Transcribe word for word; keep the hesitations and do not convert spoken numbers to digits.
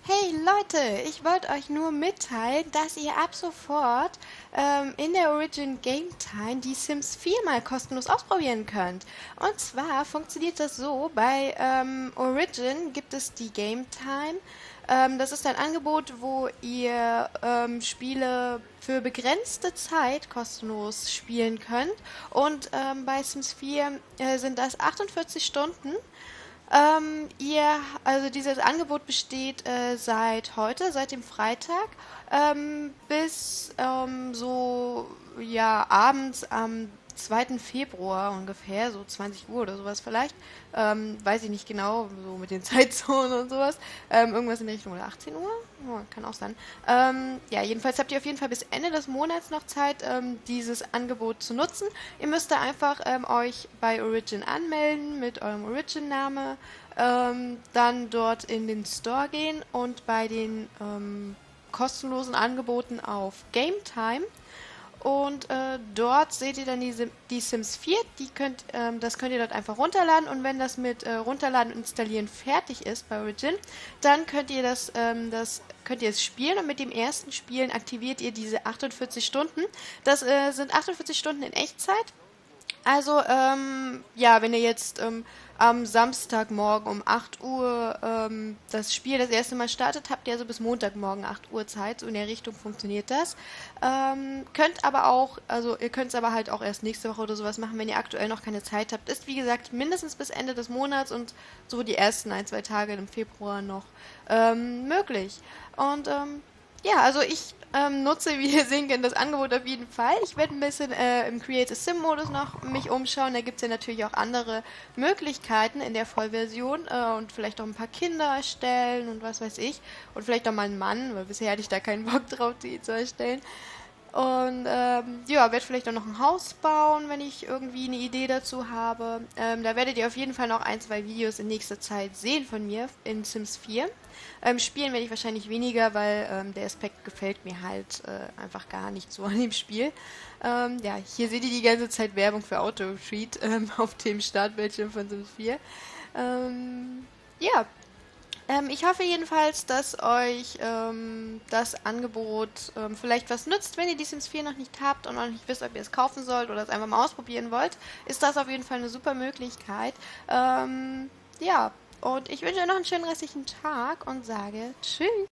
Hey Leute, ich wollte euch nur mitteilen, dass ihr ab sofort ähm, in der Origin Game Time die Sims vier mal kostenlos ausprobieren könnt. Und zwar funktioniert das so, bei ähm, Origin gibt es die Game Time. Ähm, das ist ein Angebot, wo ihr ähm, Spiele für begrenzte Zeit kostenlos spielen könnt. Und ähm, bei Sims vier äh, sind das achtundvierzig Stunden. Ähm, ihr, also dieses Angebot besteht äh, seit heute, seit dem Freitag, ähm, bis ähm, so ja abends am zweiten Februar ungefähr, so zwanzig Uhr oder sowas vielleicht. Ähm, weiß ich nicht genau, so mit den Zeitzonen und sowas. Ähm, irgendwas in der Richtung oder achtzehn Uhr? Oh, kann auch sein. Ähm, ja, jedenfalls habt ihr auf jeden Fall bis Ende des Monats noch Zeit, ähm, dieses Angebot zu nutzen. Ihr müsst da einfach ähm, euch bei Origin anmelden mit eurem Origin-Name, ähm, dann dort in den Store gehen und bei den ähm, kostenlosen Angeboten auf Game Time und äh, dort seht ihr dann die, Sim die Sims vier, die könnt, ähm, das könnt ihr dort einfach runterladen und wenn das mit äh, Runterladen und Installieren fertig ist bei Origin, dann könnt ihr das, ähm, das könnt ihr es spielen und mit dem ersten Spielen aktiviert ihr diese achtundvierzig Stunden. Das äh, sind achtundvierzig Stunden in Echtzeit. Also, ähm, ja, wenn ihr jetzt ähm, am Samstagmorgen um acht Uhr ähm, das Spiel das erste Mal startet, habt ihr also bis Montagmorgen acht Uhr Zeit. So in der Richtung funktioniert das. Ähm, könnt aber auch, also ihr könnt es aber halt auch erst nächste Woche oder sowas machen, wenn ihr aktuell noch keine Zeit habt. Ist wie gesagt mindestens bis Ende des Monats und so die ersten ein, zwei Tage im Februar noch ähm, möglich. Und ähm, ja, also ich ähm, nutze, wie ihr sehen könnt, das Angebot auf jeden Fall. Ich werde ein bisschen äh, im Create a Sim Modus noch mich umschauen. Da gibt es ja natürlich auch andere Möglichkeiten in der Vollversion äh, und vielleicht auch ein paar Kinder erstellen und was weiß ich. Und vielleicht auch mal einen Mann, weil bisher hatte ich da keinen Bock drauf, die zu erstellen. Und ähm, ja, werde vielleicht auch noch ein Haus bauen, wenn ich irgendwie eine Idee dazu habe. Ähm, da werdet ihr auf jeden Fall noch ein, zwei Videos in nächster Zeit sehen von mir in Sims vier. Ähm, spielen werde ich wahrscheinlich weniger, weil ähm, der Aspekt gefällt mir halt äh, einfach gar nicht so an dem Spiel. Ähm, ja, hier seht ihr die ganze Zeit Werbung für Auto-Retreat ähm, auf dem Startbildschirm von Sims vier. Ähm, ja, ähm, ich hoffe jedenfalls, dass euch ähm, das Angebot ähm, vielleicht was nützt. Wenn ihr die Sims vier noch nicht habt und noch nicht wisst, ob ihr es kaufen sollt oder es einfach mal ausprobieren wollt, ist das auf jeden Fall eine super Möglichkeit. Ähm, ja, und ich wünsche euch noch einen schönen restlichen Tag und sage Tschüss.